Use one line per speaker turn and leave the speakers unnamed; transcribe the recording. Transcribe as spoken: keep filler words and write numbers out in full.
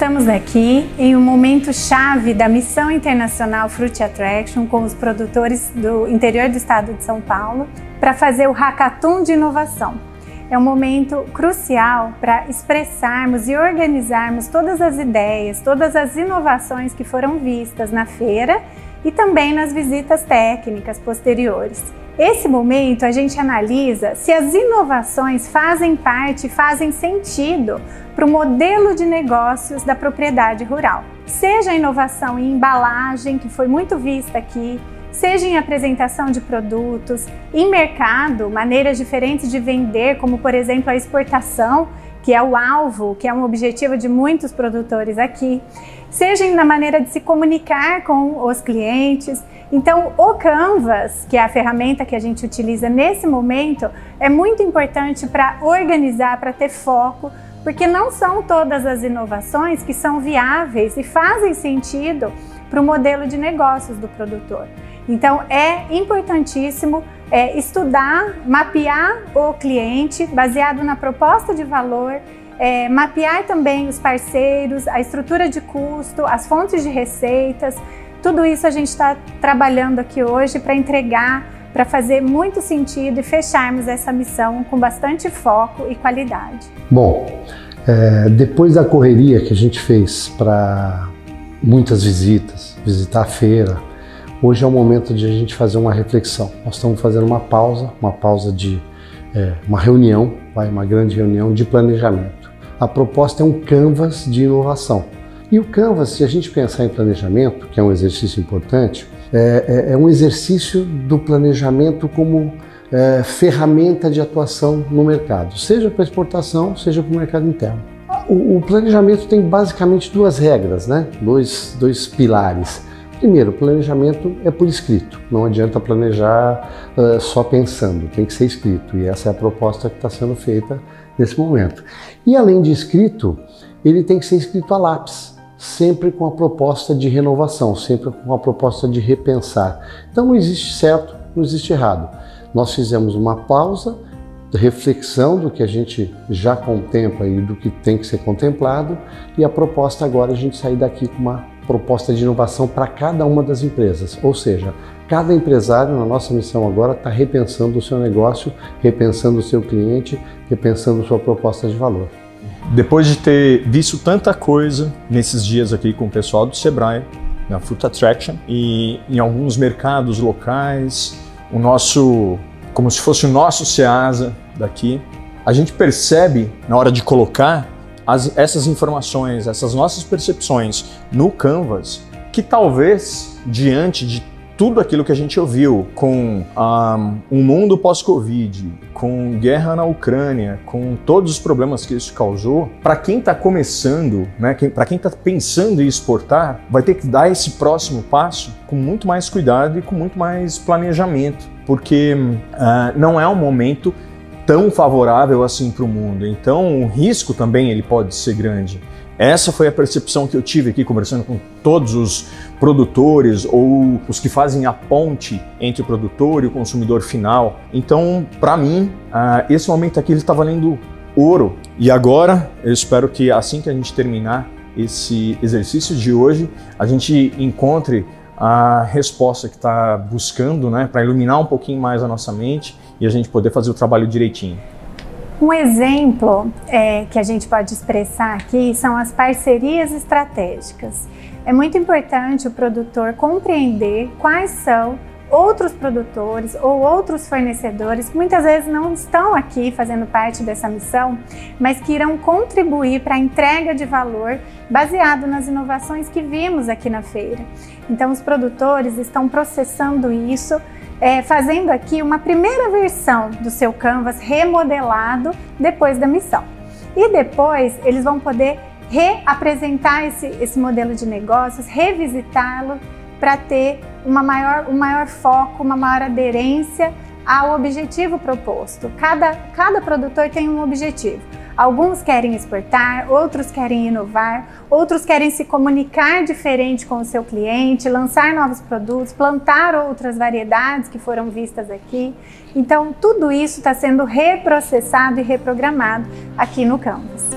estamos aqui em um momento chave da Missão Internacional Fruit Attraction com os produtores do interior do estado de São Paulo para fazer o Hackathon de Inovação. É um momento crucial para expressarmos e organizarmos todas as ideias, todas as inovações que foram vistas na feira e também nas visitas técnicas posteriores. Esse momento a gente analisa se as inovações fazem parte, fazem sentido para o modelo de negócios da propriedade rural. Seja a inovação em embalagem, que foi muito vista aqui, seja em apresentação de produtos, em mercado, maneiras diferentes de vender, como por exemplo a exportação, que é o alvo, que é um objetivo de muitos produtores aqui, seja na maneira de se comunicar com os clientes. Então, o Canvas, que é a ferramenta que a gente utiliza nesse momento, é muito importante para organizar, para ter foco, porque não são todas as inovações que são viáveis e fazem sentido para o modelo de negócios do produtor. Então, é importantíssimo é, estudar, mapear o cliente baseado na proposta de valor, é, mapear também os parceiros, a estrutura de custo, as fontes de receitas. Tudo isso a gente está trabalhando aqui hoje para entregar, para fazer muito sentido e fecharmos essa missão com bastante foco e qualidade.
Bom, é, depois da correria que a gente fez para muitas visitas, visitar a feira, hoje é o momento de a gente fazer uma reflexão. Nós estamos fazendo uma pausa, uma pausa de é, uma reunião, vai, uma grande reunião de planejamento. A proposta é um canvas de inovação. E o Canvas, se a gente pensar em planejamento, que é um exercício importante, é, é, é um exercício do planejamento como é, ferramenta de atuação no mercado, seja para exportação, seja para o mercado interno. O, o planejamento tem basicamente duas regras, né? dois, dois pilares. Primeiro, o planejamento é por escrito, não adianta planejar uh, só pensando, tem que ser escrito, e essa é a proposta que está sendo feita nesse momento. E além de escrito, ele tem que ser escrito a lápis, sempre com a proposta de renovação, sempre com a proposta de repensar. Então não existe certo, não existe errado. Nós fizemos uma pausa, reflexão do que a gente já contempla e do que tem que ser contemplado, e a proposta agora é a gente sair daqui com uma proposta de inovação para cada uma das empresas, ou seja, cada empresário na nossa missão agora está repensando o seu negócio, repensando o seu cliente, repensando sua proposta de valor.
Depois de ter visto tanta coisa nesses dias aqui com o pessoal do Sebrae, na Fruit Attraction, e em alguns mercados locais, o nosso, como se fosse o nosso Ceasa daqui, a gente percebe na hora de colocar as, essas informações, essas nossas percepções no Canvas, que talvez diante de tudo aquilo que a gente ouviu com um, um mundo pós-Covid, com guerra na Ucrânia, com todos os problemas que isso causou, para quem está começando, né, para quem está pensando em exportar, vai ter que dar esse próximo passo com muito mais cuidado e com muito mais planejamento, porque uh, não é um momento tão favorável assim para o mundo. Então o risco também ele pode ser grande. Essa foi a percepção que eu tive aqui conversando com todos os produtores ou os que fazem a ponte entre o produtor e o consumidor final. Então, para mim, uh, esse momento aqui está valendo ouro. E agora, eu espero que assim que a gente terminar esse exercício de hoje, a gente encontre a resposta que está buscando, né, para iluminar um pouquinho mais a nossa mente e a gente poder fazer o trabalho direitinho.
Um exemplo é, que a gente pode expressar aqui são as parcerias estratégicas. É muito importante o produtor compreender quais são outros produtores ou outros fornecedores que muitas vezes não estão aqui fazendo parte dessa missão, mas que irão contribuir para a entrega de valor baseado nas inovações que vimos aqui na feira. Então os produtores estão processando isso, É, fazendo aqui uma primeira versão do seu Canvas remodelado depois da missão. E depois eles vão poder reapresentar esse, esse modelo de negócios, revisitá-lo para ter uma maior, um maior foco, uma maior aderência ao objetivo proposto. Cada, cada produtor tem um objetivo. Alguns querem exportar, outros querem inovar, outros querem se comunicar diferente com o seu cliente, lançar novos produtos, plantar outras variedades que foram vistas aqui. Então, tudo isso está sendo reprocessado e reprogramado aqui no Canvas.